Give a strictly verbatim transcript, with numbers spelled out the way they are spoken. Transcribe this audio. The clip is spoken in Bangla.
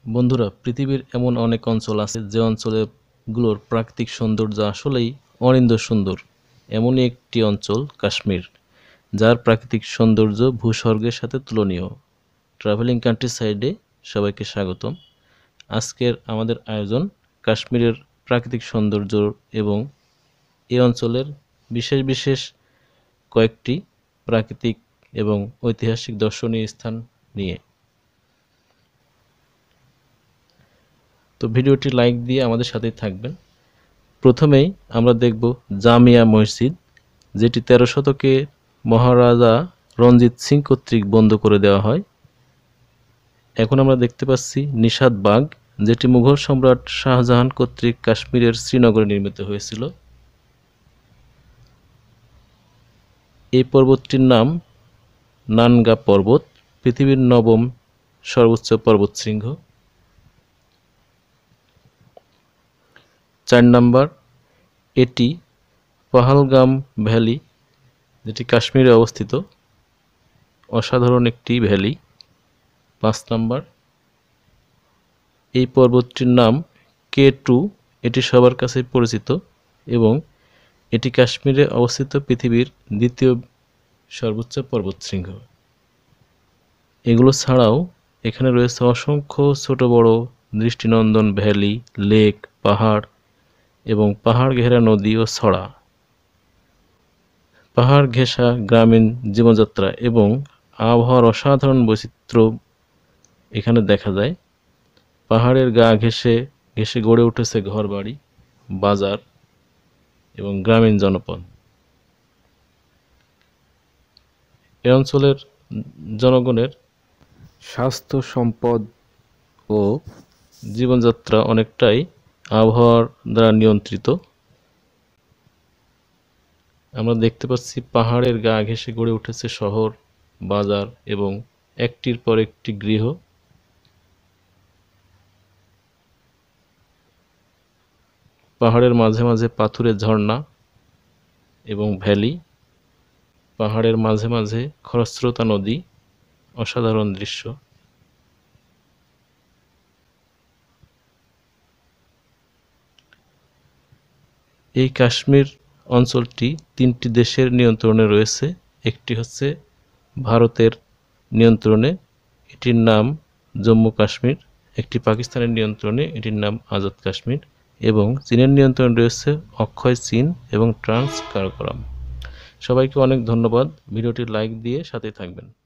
বন্ধুরা, পৃথিবীর এমন অনেক অঞ্চল আছে যে অঞ্চলগুলোর প্রাকৃতিক সৌন্দর্য আসলেই অনিন্দ্য সুন্দর। এমনই একটি অঞ্চল কাশ্মীর, যার প্রাকৃতিক সৌন্দর্য ভূস্বর্গের সাথে তুলনীয়। ট্রাভেলিং কান্ট্রি সাইডে সবাইকে স্বাগতম। আজকের আমাদের আয়োজন কাশ্মীরের প্রাকৃতিক সৌন্দর্য এবং এই অঞ্চলের বিশেষ বিশেষ কয়েকটি প্রাকৃতিক এবং ঐতিহাসিক দর্শনীয় স্থান নিয়ে। তো ভিডিওটি লাইক দিয়ে আমাদের সাথেই থাকবেন। প্রথমেই আমরা দেখব জামিয়া মসজিদ, যেটি তেরো শতকে মহারাজা রঞ্জিত সিং কর্তৃক বন্ধ করে দেওয়া হয়। এখন আমরা দেখতে পাচ্ছি নিশাত বাগ, যেটি মুঘল সম্রাট শাহজাহান কর্তৃক কাশ্মীরের শ্রীনগরে নির্মিত হয়েছিল। এই পর্বতটির নাম নানগা পর্বত, পৃথিবীর নবম সর্বোচ্চ পর্বতশৃঙ্গ। চার নাম্বার, এটি পাহালগাম ভ্যালি, যেটি কাশ্মীরে অবস্থিত, অসাধারণ একটি ভ্যালি। পাঁচ নাম্বার, এই পর্বতটির নাম কে টু, এটি সবার কাছে পরিচিত এবং এটি কাশ্মীরে অবস্থিত পৃথিবীর দ্বিতীয় সর্বোচ্চ পর্বতশৃঙ্গ। এগুলো ছাড়াও এখানে রয়েছে অসংখ্য ছোট বড় দৃষ্টিনন্দন ভ্যালি, লেক, পাহাড় এবং পাহাড় ঘেরা নদী ও ছড়া। পাহাড় ঘেঁষা গ্রামীণ জীবনযাত্রা এবং আবহাওয়ার অসাধারণ বৈচিত্র্য এখানে দেখা যায়। পাহাড়ের গা ঘেঁষে ঘেঁষে গড়ে উঠেছে ঘরবাড়ি, বাজার এবং গ্রামীণ জনপদ। এ অঞ্চলের জনগণের স্বাস্থ্য, সম্পদ ও জীবনযাত্রা অনেকটাই আবহাওয়ার দ্বারা নিয়ন্ত্রিত। আমরা দেখতে পাচ্ছি পাহাড়ের গা ঘেঁষে গড়ে উঠেছে শহর, বাজার এবং একটির পর একটি গৃহ। পাহাড়ের মাঝে মাঝে পাথুরে ঝর্ণা এবং ভ্যালি, পাহাড়ের মাঝে মাঝে খরস্রোতা নদী, অসাধারণ দৃশ্য। এই কাশ্মীর অঞ্চলটি তিনটি দেশের নিয়ন্ত্রণে রয়েছে। একটি হচ্ছে ভারতের নিয়ন্ত্রণে, এটির নাম জম্মু কাশ্মীর। একটি পাকিস্তানের নিয়ন্ত্রণে, এটির নাম আজাদ কাশ্মীর। এবং চীনের নিয়ন্ত্রণে রয়েছে অক্ষয় চীন এবং ট্রান্স কারাকোরাম। সবাইকে অনেক ধন্যবাদ। ভিডিওটি লাইক দিয়ে সাথে থাকবেন।